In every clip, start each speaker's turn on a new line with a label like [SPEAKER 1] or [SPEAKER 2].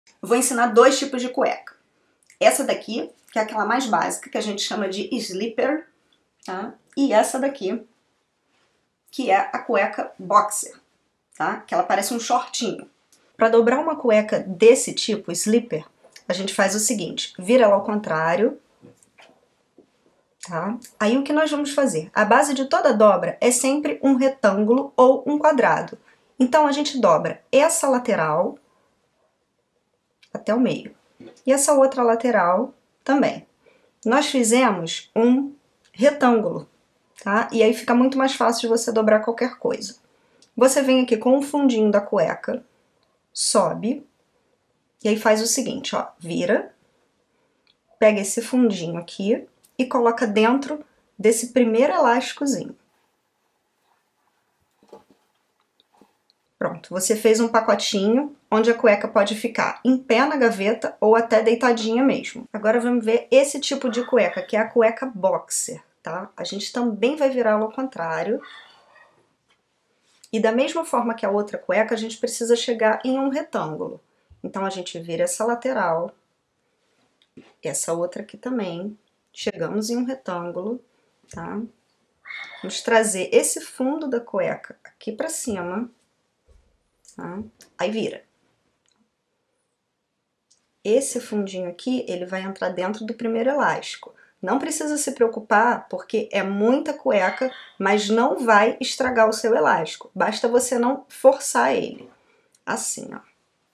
[SPEAKER 1] Vou ensinar dois tipos de cueca. Essa daqui, que é aquela mais básica, que a gente chama de slipper, tá? E essa daqui, que é a cueca boxer, tá? Que ela parece um shortinho. Para dobrar uma cueca desse tipo, slipper, a gente faz o seguinte, vira ela ao contrário, tá? Aí o que nós vamos fazer? A base de toda dobra é sempre um retângulo ou um quadrado. Então a gente dobra essa lateral até o meio. E essa outra lateral também. Nós fizemos um retângulo, tá? E aí fica muito mais fácil de você dobrar qualquer coisa. Você vem aqui com o fundinho da cueca, sobe, e aí faz o seguinte, ó, vira, pega esse fundinho aqui e coloca dentro desse primeiro elásticozinho. Pronto, você fez um pacotinho onde a cueca pode ficar em pé na gaveta ou até deitadinha mesmo. Agora vamos ver esse tipo de cueca, que é a cueca boxer, tá? A gente também vai virá-la ao contrário. E da mesma forma que a outra cueca, a gente precisa chegar em um retângulo. Então a gente vira essa lateral, essa outra aqui também. Chegamos em um retângulo, tá? Vamos trazer esse fundo da cueca aqui pra cima. Tá? Aí vira. Esse fundinho aqui, ele vai entrar dentro do primeiro elástico. Não precisa se preocupar, porque é muita cueca, mas não vai estragar o seu elástico. Basta você não forçar ele. Assim, ó.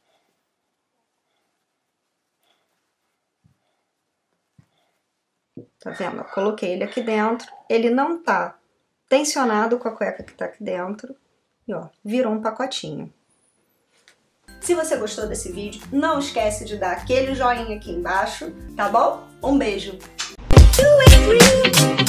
[SPEAKER 1] Tá vendo? Eu coloquei ele aqui dentro. Ele não tá tensionado com a cueca que tá aqui dentro. E ó, virou um pacotinho. Se você gostou desse vídeo, não esquece de dar aquele joinha aqui embaixo, tá bom? Um beijo!